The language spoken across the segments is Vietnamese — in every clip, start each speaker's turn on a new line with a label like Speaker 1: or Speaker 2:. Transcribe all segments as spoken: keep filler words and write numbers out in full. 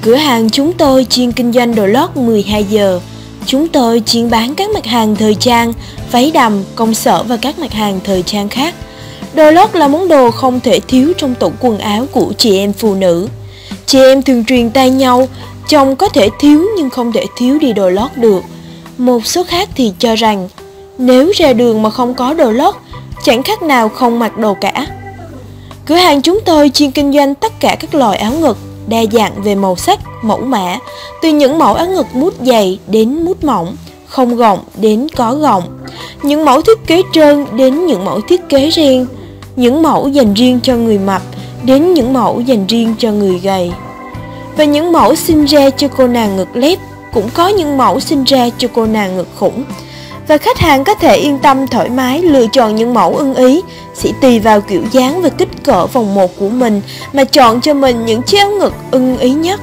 Speaker 1: Cửa hàng chúng tôi chuyên kinh doanh đồ lót mười hai giờ. Chúng tôi chuyên bán các mặt hàng thời trang, váy đầm, công sở và các mặt hàng thời trang khác. Đồ lót là món đồ không thể thiếu trong tủ quần áo của chị em phụ nữ. Chị em thường truyền tay nhau, chồng có thể thiếu nhưng không thể thiếu đi đồ lót được. Một số khác thì cho rằng, nếu ra đường mà không có đồ lót, chẳng khác nào không mặc đồ cả. Cửa hàng chúng tôi chuyên kinh doanh tất cả các loại áo ngực, đa dạng về màu sắc, mẫu mã, từ những mẫu áo ngực mút dày đến mút mỏng, không gọng đến có gọng, những mẫu thiết kế trơn đến những mẫu thiết kế riêng, những mẫu dành riêng cho người mập đến những mẫu dành riêng cho người gầy. Và những mẫu sinh ra cho cô nàng ngực lép, cũng có những mẫu sinh ra cho cô nàng ngực khủng. Và khách hàng có thể yên tâm thoải mái lựa chọn những mẫu ưng ý, sẽ tùy vào kiểu dáng và kích cỡ vòng một của mình mà chọn cho mình những chiếc áo ngực ưng ý nhất.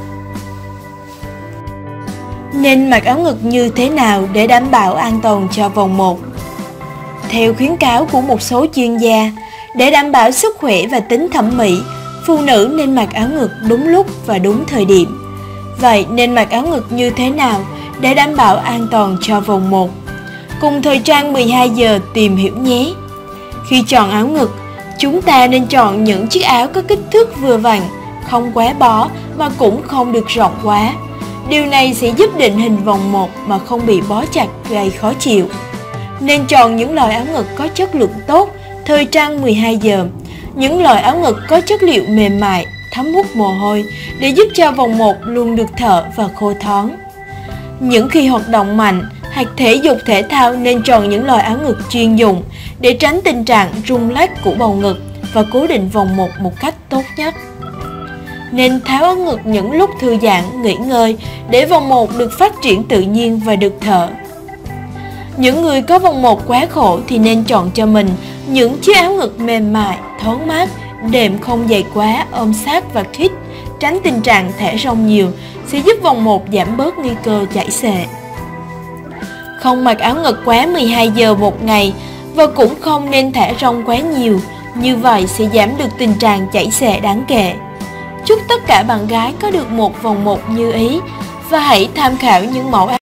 Speaker 1: Nên mặc áo ngực như thế nào để đảm bảo an toàn cho vòng một? Theo khuyến cáo của một số chuyên gia, để đảm bảo sức khỏe và tính thẩm mỹ, phụ nữ nên mặc áo ngực đúng lúc và đúng thời điểm. Vậy nên mặc áo ngực như thế nào để đảm bảo an toàn cho vòng một? Cùng Thời trang mười hai giờ tìm hiểu nhé! Khi chọn áo ngực, chúng ta nên chọn những chiếc áo có kích thước vừa vặn, không quá bó mà cũng không được rộng quá. Điều này sẽ giúp định hình vòng một mà không bị bó chặt gây khó chịu. Nên chọn những loại áo ngực có chất lượng tốt, Thời trang mười hai giờ. Những loại áo ngực có chất liệu mềm mại, thấm hút mồ hôi để giúp cho vòng một luôn được thở và khô thoáng. Những khi hoạt động mạnh hoặc thể dục thể thao nên chọn những loại áo ngực chuyên dụng để tránh tình trạng rung lắc của bầu ngực và cố định vòng một một cách tốt nhất. Nên tháo áo ngực những lúc thư giãn, nghỉ ngơi để vòng một được phát triển tự nhiên và được thở. Những người có vòng một quá khổ thì nên chọn cho mình những chiếc áo ngực mềm mại, thoáng mát, đệm không dày quá, ôm sát và khít, tránh tình trạng thả rông nhiều, sẽ giúp vòng một giảm bớt nguy cơ chảy xệ. Không mặc áo ngực quá mười hai giờ một ngày và cũng không nên thả rông quá nhiều, như vậy sẽ giảm được tình trạng chảy xệ đáng kể. Chúc tất cả bạn gái có được một vòng một như ý và hãy tham khảo những mẫu áo